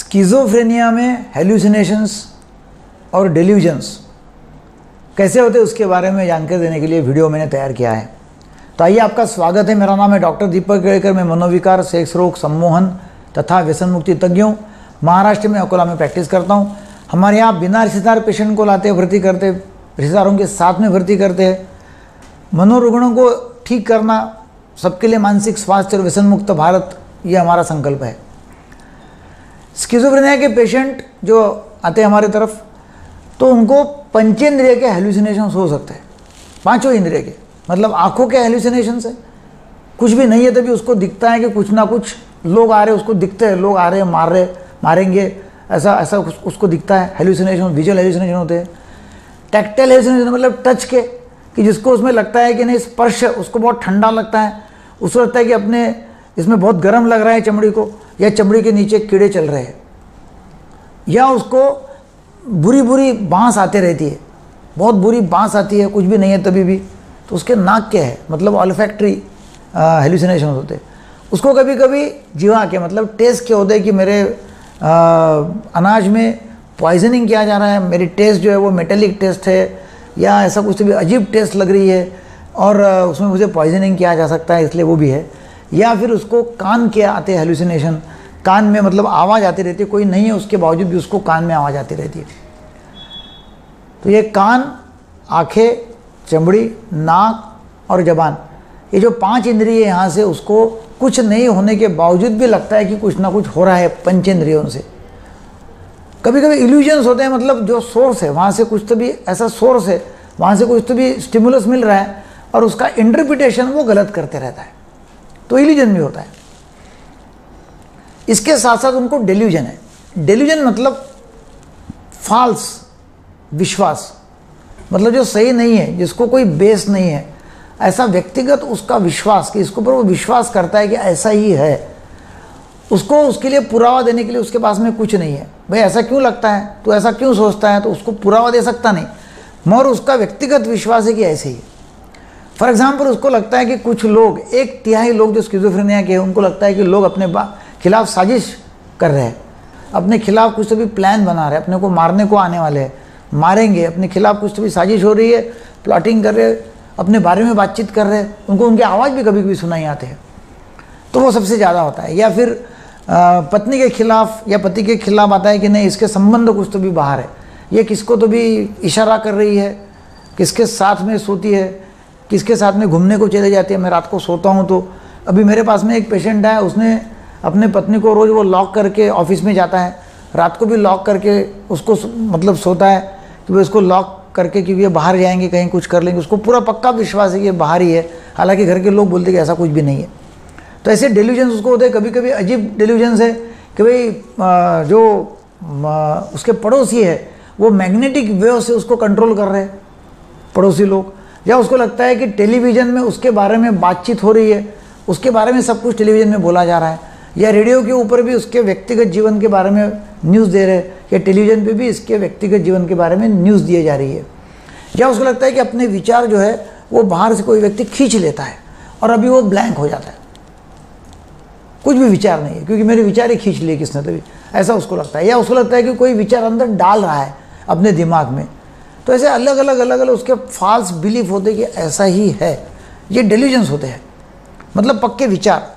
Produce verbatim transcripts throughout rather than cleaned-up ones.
Schizophrenia में hallucinations और delusions कैसे होते हैं उसके बारे में जानकारी देने के लिए वीडियो मैंने तैयार किया है। तो आइए, आपका स्वागत है। मेरा नाम है डॉक्टर दीपक केड़कर। मैं मनोविकार, सेक्स रोग, सम्मोहन तथा व्यसन मुक्ति तज्ञों महाराष्ट्र में अकोला में प्रैक्टिस करता हूँ। हमारे यहाँ बिना रिश्तेदार पेशेंट को लाते भर्ती करते, रिश्तेदारों के साथ में भर्ती करते हैं। मनोरुग्णों को ठीक करना, सबके लिए मानसिक स्वास्थ्य और व्यसन मुक्त भारत, ये हमारा संकल्प है। स्किज़ोफ्रेनिया के पेशेंट जो आते हैं हमारे तरफ, तो उनको पंचेंद्रिय के हेल्यूसिनेशंस हो सकते हैं। पांचों इंद्रिय के, मतलब आंखों के हेल्यूसिनेशंस है, कुछ भी नहीं है तभी उसको दिखता है कि कुछ ना कुछ लोग आ रहे हैं, उसको दिखते हैं लोग आ रहे हैं, मार रहे मारेंगे, ऐसा ऐसा उसको दिखता है। हेल्यूसिनेशन, विजुअल हेल्यूसिनेशन होते हैं। टैक्टाइल हेल्यूसिनेशन मतलब टच के, कि जिसको उसमें लगता है कि नहीं, स्पर्श उसको बहुत ठंडा लगता है, उसको लगता है कि अपने इसमें बहुत गर्म लग रहा है चमड़ी को, या चमड़ी के नीचे कीड़े चल रहे हैं, या उसको बुरी बुरी बांस आते रहती है, बहुत बुरी बांस आती है, कुछ भी नहीं है तभी भी, तो उसके नाक के है, मतलब ऑल्फैक्टरी हेल्यूसिनेशन होते हैं। उसको कभी कभी जीवा के, मतलब टेस्ट के होते हैं कि मेरे आ, अनाज में पॉइजनिंग किया जा रहा है, मेरी टेस्ट जो है वो मेटेलिक टेस्ट है, या ऐसा कुछ भी अजीब टेस्ट लग रही है और उसमें मुझे पॉइजनिंग किया जा सकता है, इसलिए वो भी है। या फिर उसको कान के आते हैं हेल्यूसिनेशन, कान में मतलब आवाज़ आती रहती है, कोई नहीं है उसके बावजूद भी उसको कान में आवाज़ आती रहती है। तो ये कान, आँखें, चमड़ी, नाक और जबान, ये जो पांच इंद्रिय यहाँ से उसको कुछ नहीं होने के बावजूद भी लगता है कि कुछ ना कुछ हो रहा है पंचेंद्रियों से। कभी कभी इल्यूजन्स होते हैं, मतलब जो सोर्स है वहाँ से कुछ तो भी ऐसा सोर्स है, वहाँ से कुछ तो भी स्टिमुलस मिल रहा है और उसका इंटरप्रिटेशन वो गलत करते रहता है, तो इल्यूजन भी होता है। इसके साथ साथ उनको डेल्यूजन है। डेल्यूजन मतलब फॉल्स विश्वास, मतलब जो सही नहीं है, जिसको कोई बेस नहीं है, ऐसा व्यक्तिगत उसका विश्वास कि इसके ऊपर वो विश्वास करता है कि ऐसा ही है, उसको उसके लिए पुरावा देने के लिए उसके पास में कुछ नहीं है। भाई ऐसा क्यों लगता है, तो ऐसा क्यों सोचता है, तो उसको पुरावा दे सकता नहीं, मगर उसका व्यक्तिगत विश्वास है कि ऐसे ही। फॉर एग्जाम्पल, उसको लगता है कि कुछ लोग, एक तिहाई लोग जो स्किज़ोफ्रेनिया के हैं, उनको लगता है कि लोग अपने खिलाफ साजिश कर रहे हैं, अपने खिलाफ कुछ तो भी प्लान बना रहे हैं, अपने को मारने को आने वाले हैं, मारेंगे, अपने खिलाफ कुछ तो भी साजिश हो रही है, प्लॉटिंग कर रहे हैं, अपने बारे में बातचीत कर रहे हैं, उनको उनकी आवाज़ भी कभी कभी सुनाई आते हैं, तो वो सबसे ज़्यादा होता है। या फिर आ, पत्नी के खिलाफ या पति के खिलाफ आता है कि नहीं, इसके संबंध कुछ तो भी बाहर है, ये किसको तो भी इशारा कर रही है, किसके साथ में सोती है, किसके साथ में घूमने को चले जाती है। मैं रात को सोता हूँ तो अभी मेरे पास में एक पेशेंट है, उसने अपने पत्नी को रोज़ वो लॉक करके ऑफिस में जाता है, रात को भी लॉक करके उसको मतलब सोता है कि वो इसको लॉक करके, क्योंकि ये बाहर जाएंगे कहीं कुछ कर लेंगे, उसको पूरा पक्का विश्वास है कि ये बाहर ही है, हालांकि घर के लोग बोलते हैं कि ऐसा कुछ भी नहीं है। तो ऐसे डेल्यूजन्स उसको होते हैं। कभी कभी अजीब डेल्यूजन्स है कि भाई जो उसके पड़ोसी है वो मैग्नेटिक वेव से उसको कंट्रोल कर रहे हैं, पड़ोसी लोग, या उसको लगता है कि टेलीविज़न में उसके बारे में बातचीत हो रही है, उसके बारे में सब कुछ टेलीविज़न में बोला जा रहा है, या रेडियो के ऊपर भी उसके व्यक्तिगत जीवन के बारे में न्यूज़ दे रहे हैं, या टेलीविज़न पे भी इसके व्यक्तिगत जीवन के बारे में न्यूज़ दिए जा रही है। या उसको लगता है कि अपने विचार जो है वो बाहर से कोई व्यक्ति खींच लेता है और अभी वो ब्लैंक हो जाता है, कुछ भी विचार नहीं है, क्योंकि मेरे विचार ही खींच लिए किसने तभी, ऐसा उसको लगता है। या उसको लगता है कि कोई विचार अंदर डाल रहा है अपने दिमाग में। तो ऐसे अलग अलग अलग अलग उसके फॉल्स बिलीफ होते कि ऐसा ही है, ये डेल्यूजन्स होते हैं, मतलब पक्के विचार।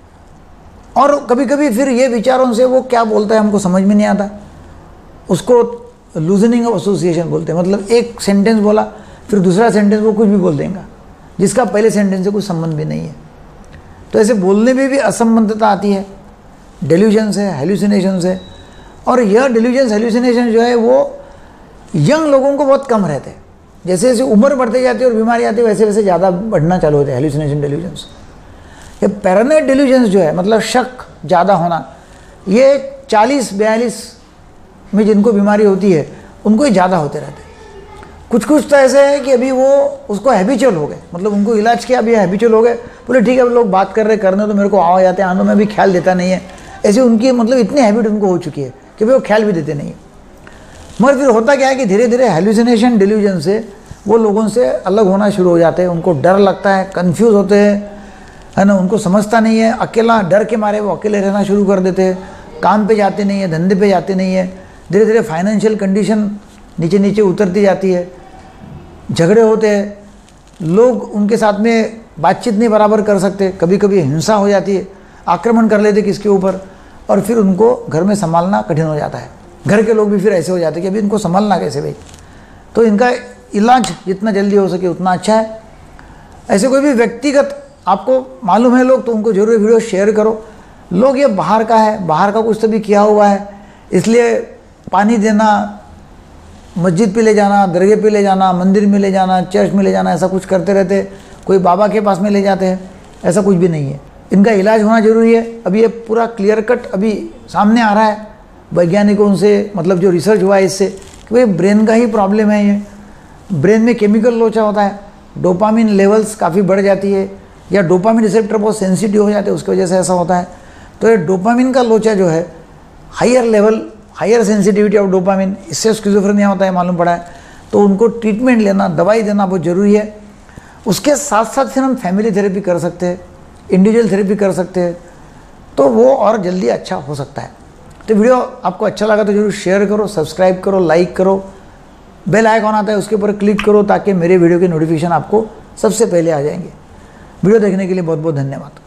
और कभी कभी फिर ये विचारों से वो क्या बोलता है हमको समझ में नहीं आता, उसको लूजनिंग ऑफ एसोसिएशन बोलते हैं, मतलब एक सेंटेंस बोला फिर दूसरा सेंटेंस वो कुछ भी बोल देगा जिसका पहले सेंटेंस से कुछ संबंध भी नहीं है। तो ऐसे बोलने में भी असंबद्धता आती है, डेल्यूजन्स है, हेल्यूसिनेशंस है। और यह डेल्यूजन्स हेल्यूसिनेशन जो है वो यंग लोगों को बहुत कम रहते हैं, जैसे जैसे उम्र बढ़ते जाती है और बीमारी आती है वैसे वैसे ज़्यादा बढ़ना चालू होते हैं हेल्यूसिनेशन डेल्यूजन्स। ये पैरानॉइड डेल्यूजन्स जो है, मतलब शक ज़्यादा होना, ये चालीस बयालीस में जिनको बीमारी होती है उनको ही ज़्यादा होते रहते हैं। कुछ कुछ तो ऐसे है कि अभी वो उसको हैबिचुअल हो गए, मतलब उनको इलाज किया, अभी हैबिचुअल हो गए, बोले ठीक है अब लोग बात कर रहे करने तो मेरे को आवाज़ आते हैं, आने में भी ख्याल देता नहीं है, ऐसी उनकी मतलब इतनी हैबिट उनको हो चुकी है कि भाई वो ख्याल भी देते नहीं है। मगर फिर होता क्या है कि धीरे धीरे हेल्यूसिनेशन डेल्यूजन से वो लोगों से अलग होना शुरू हो जाते हैं, उनको डर लगता है, कन्फ्यूज़ होते हैं, है ना, उनको समझता नहीं है, अकेला डर के मारे वो अकेले रहना शुरू कर देते हैं, काम पे जाते नहीं है, धंधे पे जाते नहीं है, धीरे धीरे फाइनेंशियल कंडीशन नीचे नीचे उतरती जाती है, झगड़े होते हैं, लोग उनके साथ में बातचीत नहीं बराबर कर सकते, कभी कभी हिंसा हो जाती है, आक्रमण कर लेते किसके ऊपर, और फिर उनको घर में संभालना कठिन हो जाता है। घर के लोग भी फिर ऐसे हो जाते हैं कि अभी इनको संभालना कैसे भाई। तो इनका इलाज जितना जल्दी हो सके उतना अच्छा है। ऐसे कोई भी व्यक्तिगत आपको मालूम है लोग, तो उनको जरूर वीडियो शेयर करो। लोग ये बाहर का है, बाहर का कुछ तो भी किया हुआ है, इसलिए पानी देना, मस्जिद पे ले जाना, दरगाह पे ले जाना, मंदिर में ले जाना, चर्च में ले जाना, ऐसा कुछ करते रहते, कोई बाबा के पास में ले जाते हैं, ऐसा कुछ भी नहीं है। इनका इलाज होना जरूरी है। अभी ये पूरा क्लियर कट अभी सामने आ रहा है वैज्ञानिकों से, मतलब जो रिसर्च हुआ है इससे, कि भाई ब्रेन का ही प्रॉब्लम है ये। ब्रेन में केमिकल लोचा होता है, डोपामिन लेवल्स काफ़ी बढ़ जाती है, या डोपामिन रिसेप्टर बहुत सेंसिटिव हो जाते हैं, उसकी वजह से ऐसा होता है। तो ये डोपामिन का लोचा जो है, higher level, higher sensitivity of dopamine, इससे स्किज़ोफ्रेनिया होता है मालूम पड़ा है। तो उनको ट्रीटमेंट लेना, दवाई देना बहुत ज़रूरी है। उसके साथ साथ फिर हम फैमिली थेरेपी कर सकते हैं, इंडिविजुअल थेरेपी कर सकते हैं, तो वो और जल्दी अच्छा हो सकता है। तो वीडियो आपको अच्छा लगा तो जरूर शेयर करो, सब्सक्राइब करो, लाइक करो, बेल आइकॉन आता है उसके ऊपर क्लिक करो, ताकि मेरे वीडियो के नोटिफिकेशन आपको सबसे पहले आ जाएंगे। वीडियो देखने के लिए बहुत बहुत धन्यवाद।